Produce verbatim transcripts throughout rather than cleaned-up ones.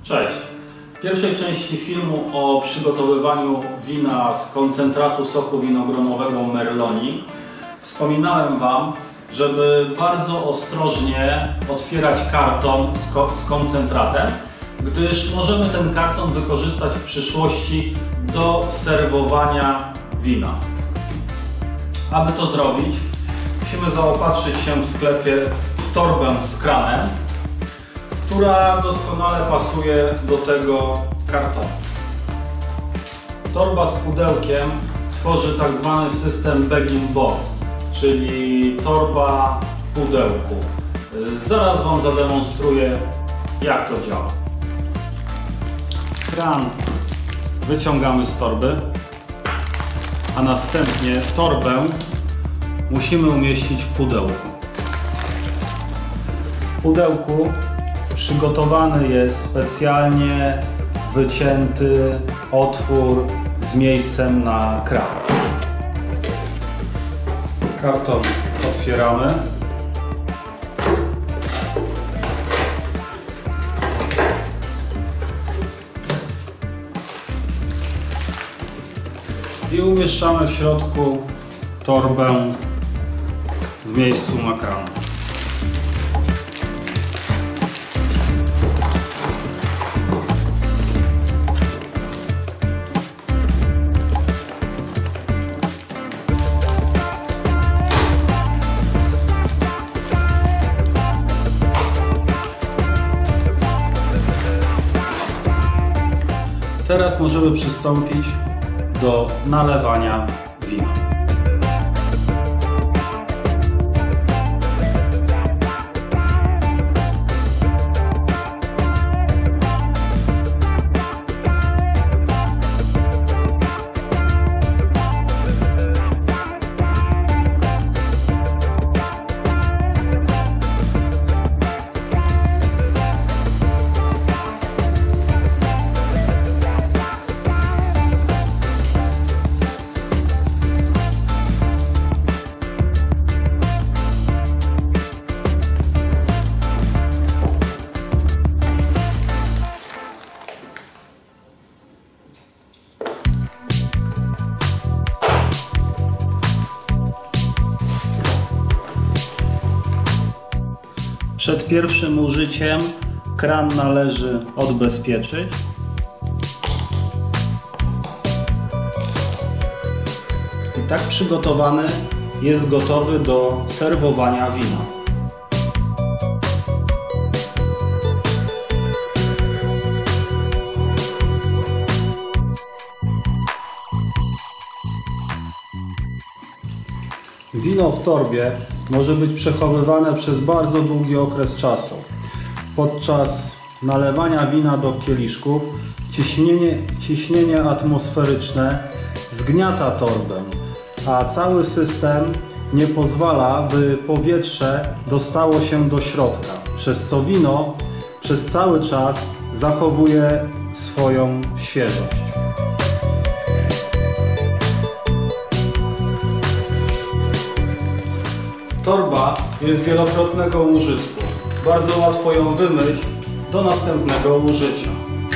Cześć! W pierwszej części filmu o przygotowywaniu wina z koncentratu soku winogronowego Merloni wspominałem Wam, żeby bardzo ostrożnie otwierać karton z, ko z koncentratem, gdyż możemy ten karton wykorzystać w przyszłości do serwowania wina. Aby to zrobić, musimy zaopatrzyć się w sklepie w torbę z kranem, która doskonale pasuje do tego kartonu. Torba z pudełkiem tworzy tak zwany system bag-in-box, czyli torba w pudełku. Zaraz Wam zademonstruję, jak to działa. Kran wyciągamy z torby, a następnie torbę musimy umieścić w pudełku. W pudełku przygotowany jest specjalnie wycięty otwór z miejscem na kran. Karton otwieramy. I umieszczamy w środku torbę w miejscu na kranu. Teraz możemy przystąpić do nalewania wina. Przed pierwszym użyciem kran należy odbezpieczyć. I tak przygotowany jest gotowy do serwowania wina. Wino w torbie może być przechowywane przez bardzo długi okres czasu. Podczas nalewania wina do kieliszków ciśnienie, ciśnienie atmosferyczne zgniata torbę, a cały system nie pozwala, by powietrze dostało się do środka, przez co wino przez cały czas zachowuje swoją świeżość. Torba jest wielokrotnego użytku. Bardzo łatwo ją wymyć do następnego użycia.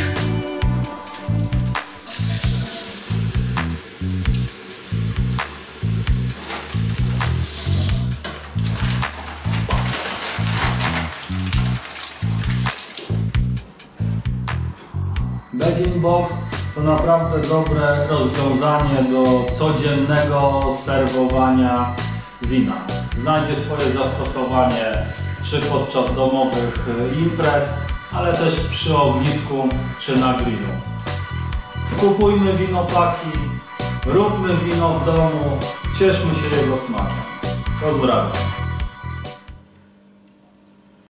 Bag-in-box to naprawdę dobre rozwiązanie do codziennego serwowania wina. Znajdzie swoje zastosowanie czy podczas domowych imprez, ale też przy ognisku czy na grillu. Kupujmy winopaki, róbmy wino w domu, cieszmy się jego smakiem. Pozdrawiam.